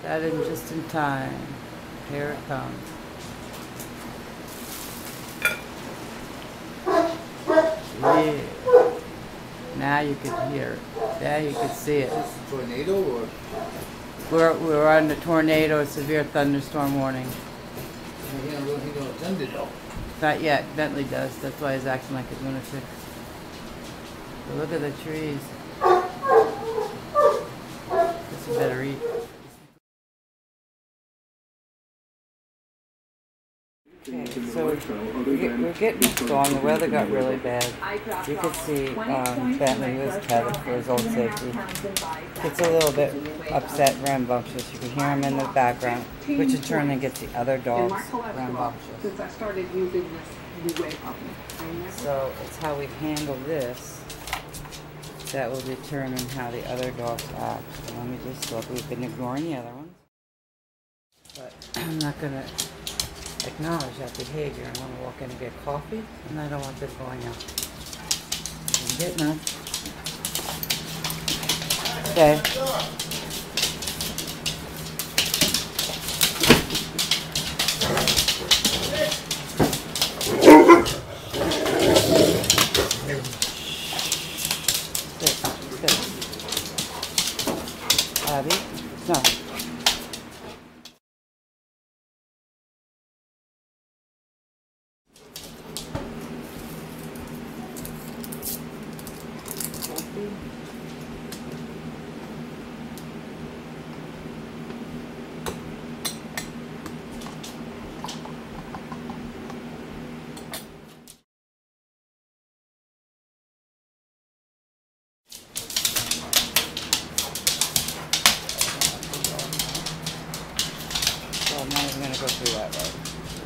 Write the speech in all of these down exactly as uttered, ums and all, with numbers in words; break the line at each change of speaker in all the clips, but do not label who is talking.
Got in just in time. Here it comes. Yeah. Now you can hear it. Now you can see it.
Is this a tornado or?
We're, we're on the tornado, severe thunderstorm warning.
We're gonna look into a thunder though.
Not yet. Bentley does. That's why he's acting like a lunatic. But look at the trees. Guess you better eat. Okay, so we're, get, we're getting a storm. The weather got really bad. You could see um, Bentley was tethered for his own safety. Gets a little bit upset and rambunctious. You can hear him in the background, which in turn then gets the other dogs rambunctious.
Since I started using this new way of me.
So it's how we handle this that will determine how the other dogs act. So let me just look. We've been ignoring the other ones, but I'm not gonna acknowledge that behavior. I want to walk in and get coffee, and I don't want this going out. I'm getting none. Okay. Sit, sit. Abby? No. I'm not even going to go through that road.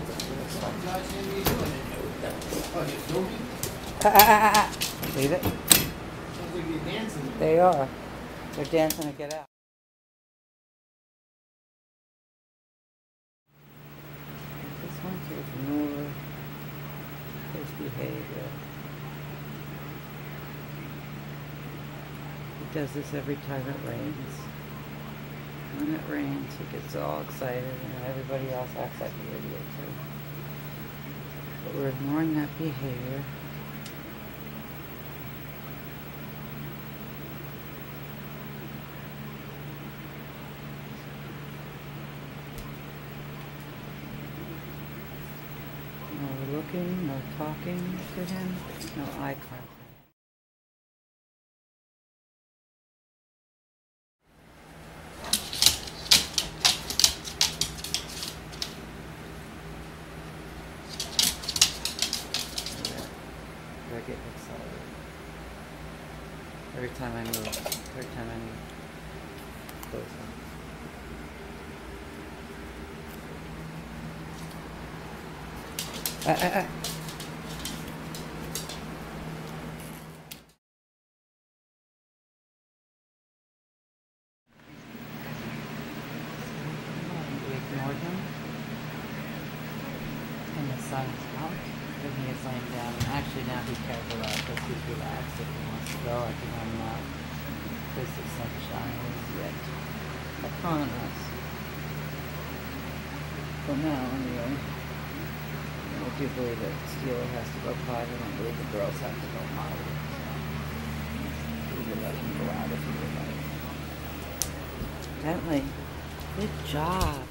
Ah, ah, ah, ah. Leave it.
Sounds like you're dancing.
They are. They're dancing to get out. This one to ignore his behavior. He does this every time it rains. When it rains, he gets all excited, and everybody else acts like an idiot too. But we're ignoring that behavior. No looking, no talking to him, no eye contact. I get excited. Every time I move, every time I move closer. Ah, ah, ah. We ignored him, and the sun is out. And he is laying down, and actually now he cares a lot because he's relaxed. If he wants to go, I can let him out because the sunshine is yet upon us. For now, anyway. I do believe that Steeler has to go potty, and I believe the girls have to go potty. So we could let him go out if he would like. Bentley, good job.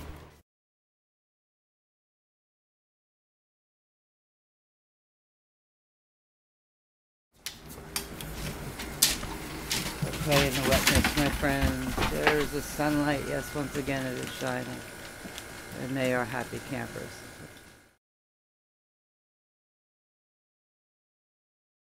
Okay, in the wetness, my friends, there's the sunlight. Yes, once again it is shining. And they are happy campers.